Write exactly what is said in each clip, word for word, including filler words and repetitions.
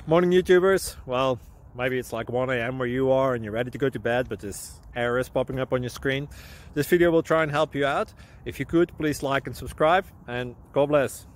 Morning YouTubers. Well, maybe it's like one A M where you are and you're ready to go to bed, but this error is popping up on your screen. This video will try and help you out. If you could, please like and subscribe, and God bless.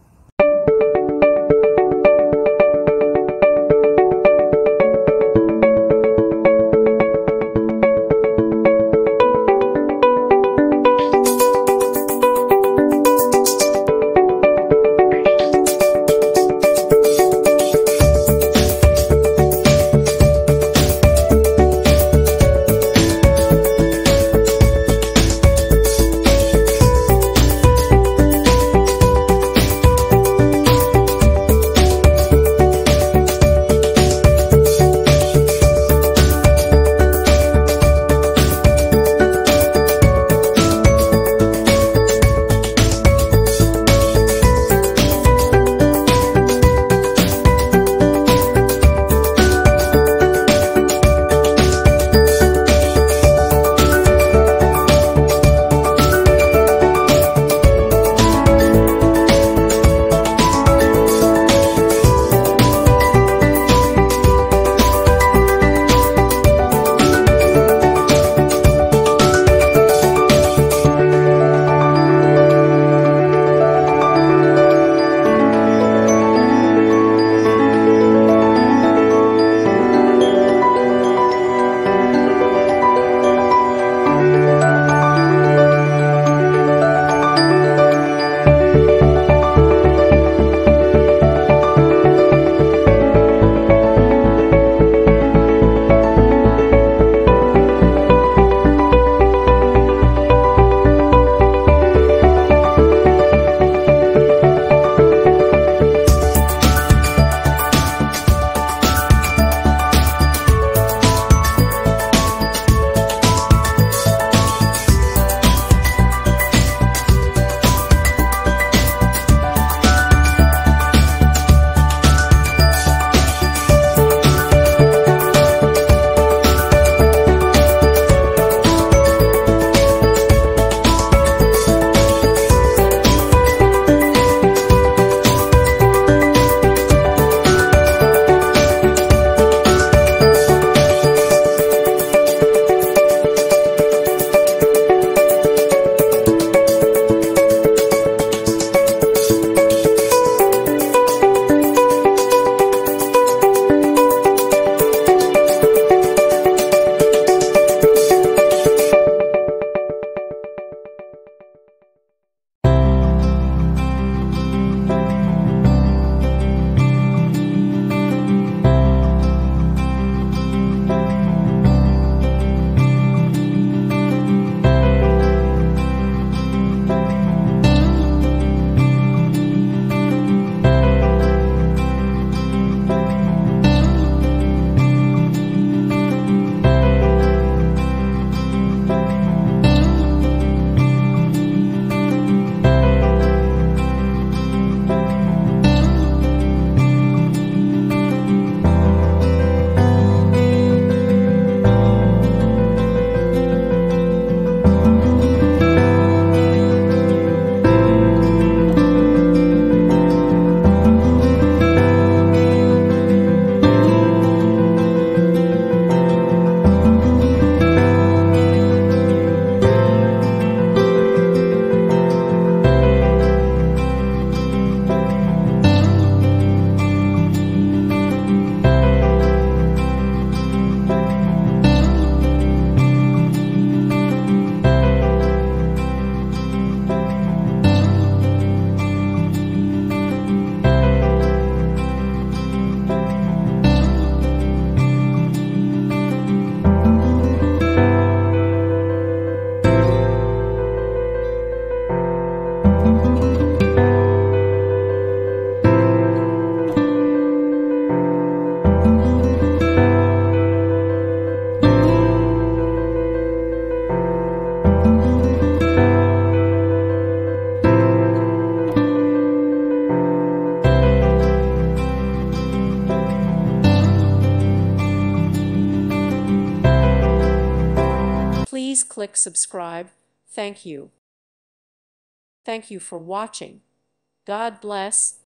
Please click subscribe. Thank you. Thank you for watching. God bless.